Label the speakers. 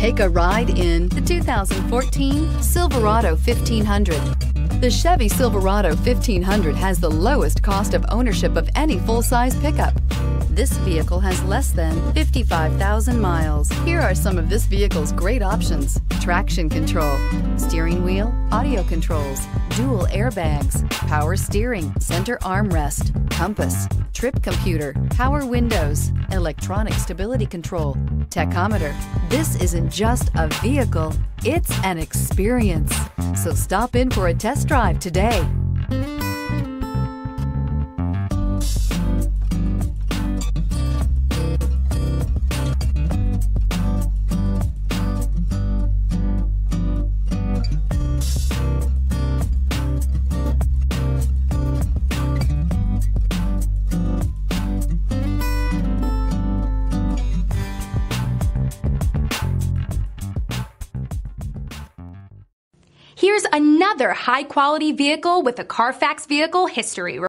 Speaker 1: Take a ride in the 2014 Silverado 1500. The Chevy Silverado 1500 has the lowest cost of ownership of any full-size pickup. This vehicle has less than 55,000 miles. Here are some of this vehicle's great options: traction control, steering wheel audio controls, dual airbags, power steering, center armrest, compass, trip computer, power windows, electronic stability control, tachometer. This isn't just a vehicle, it's an experience. So stop in for a test drive today.
Speaker 2: Here's another high-quality vehicle with a Carfax Vehicle History Report.